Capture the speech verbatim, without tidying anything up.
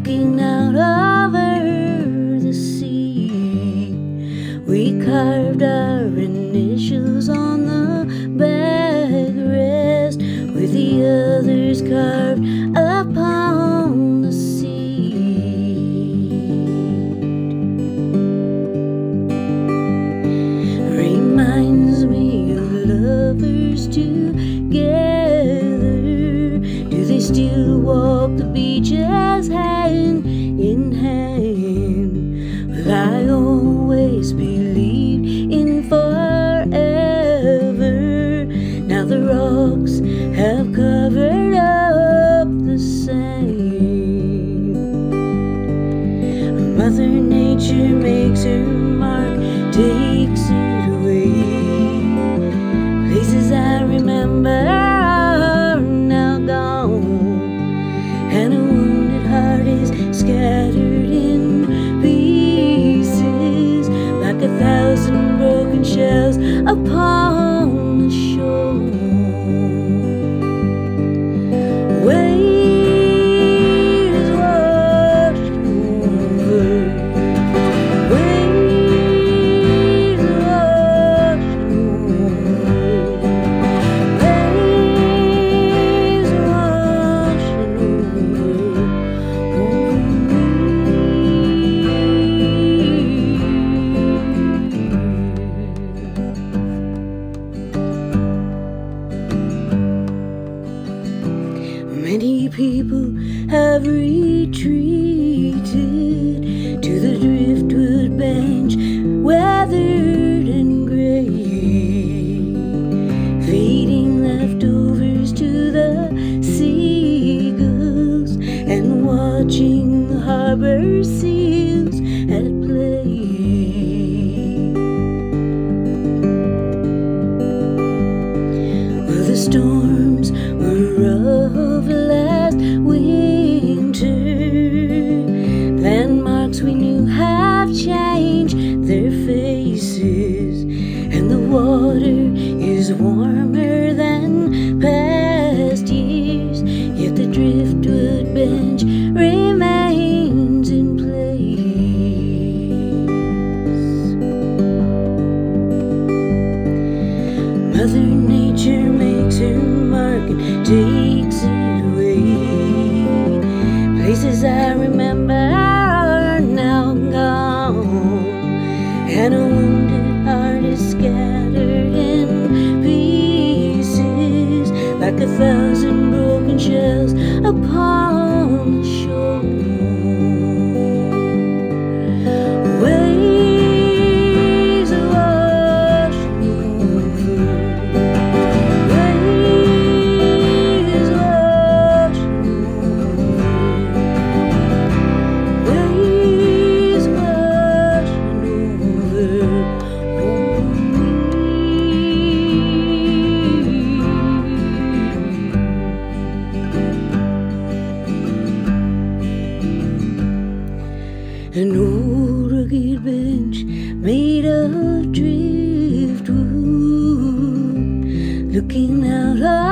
looking out over the sea. We carved our initials on the backrest, with the others carved upon the seat. Reminds me of lovers together. Do they still walk the beaches hand in hand? Well, I always believed in forever. Now the rocks have covered up the sand. Mother Nature makes her mark, takes it away. Places I remember are now gone, and a wounded heart is scattered in pieces, like a thousand broken shells upon the shore. Waves washing over, waves washing over, waves washing over, over me. Many people have retreated to the Driftwood Bench, weathered and gray, feeding leftovers to the seagulls and watching the harbor seals at play. Well, the storms were rough last winter. Landmarks we knew have changed their faces, and the water is warmer than past years, yet the Driftwood Bench remains in place. Mother Nature makes her mark and takes it away. Places I remember are now gone, and a wounded heart is scattered in pieces, like a thousand broken shells upon the shore. Waves are washing over, waves washing over, waves washing over, over me. An old rugged bench made of driftwood, looking out